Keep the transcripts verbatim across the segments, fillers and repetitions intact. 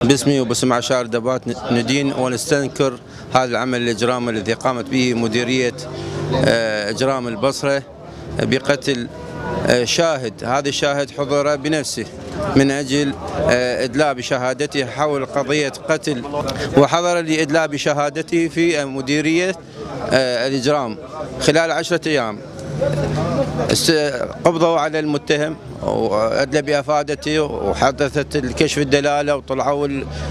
باسمي وباسم عشائر دبات ندين ونستنكر هذا العمل الإجرامي الذي قامت به مديرية إجرام البصرة بقتل شاهد. هذا الشاهد حضر بنفسه من أجل إدلاء بشهادته حول قضية قتل، وحضر لإدلاء بشهادته في مديرية الإجرام خلال عشرة أيام. قبضوا على المتهم وأدلى بأفادته وحدثت الكشف الدلالة وطلعوا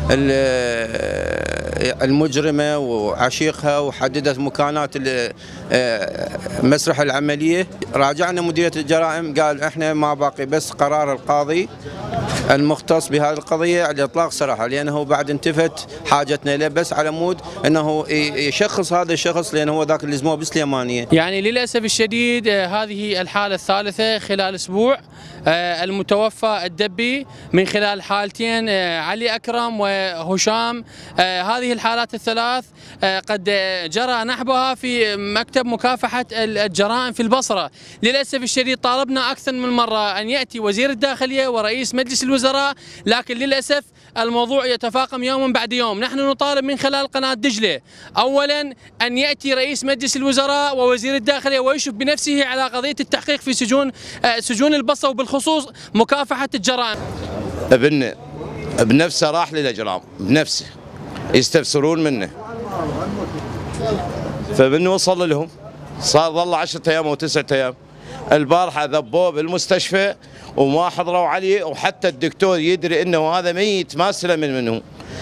المجرمة وعشيقها وحددت مكانات مسرح العملية. راجعنا مديرية الجرائم قال احنا ما باقي بس قرار القاضي المختص بهذه القضية على إطلاق سراحه، لأنه بعد انتفت حاجتنا له بس على مود أنه يشخص هذا الشخص، لأنه هو ذاك اللي اسمه بالسليمانية. يعني للأسف الشديد هذه الحالة الثالثة خلال أسبوع. المتوفى الدبي من خلال حالتين علي أكرم وهشام. هذه الحالات الثلاث قد جرى نحبها في مكتب مكافحة الجرائم في البصرة. للأسف الشديد طالبنا أكثر من مرة أن يأتي وزير الداخلية ورئيس مجلس الوزراء، لكن للأسف الموضوع يتفاقم يوما بعد يوم. نحن نطالب من خلال قناة دجلة أولا أن يأتي رئيس مجلس الوزراء ووزير الداخلية ويشرف بنفسه على قضية التحقيق في سجون سجون البصرة، وبالخصوص مكافحة الجرائم. ابنه بنفسه راح للإجرام بنفسه يستفسرون منه، فمن وصل لهم صار ظل عشرة أيام أو تسعة أيام. البارحة ذبوه بالمستشفى وما حضروا عليه، وحتى الدكتور يدري انه هذا ميت ما سلم من منه.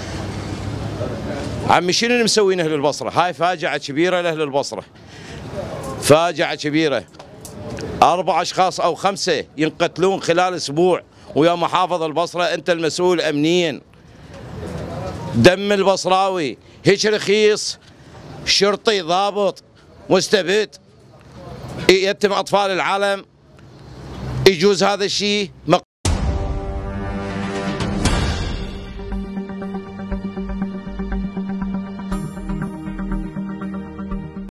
عمي شنو اللي مسوينه لاهل البصره؟ هاي فاجعه كبيره لاهل البصره، فاجعه كبيره. اربع اشخاص او خمسه ينقتلون خلال اسبوع، ويا محافظ البصره انت المسؤول امنيا. دم البصراوي هيك رخيص، شرطي ضابط مستبد يتم اطفال العالم، يجوز هذا الشيء؟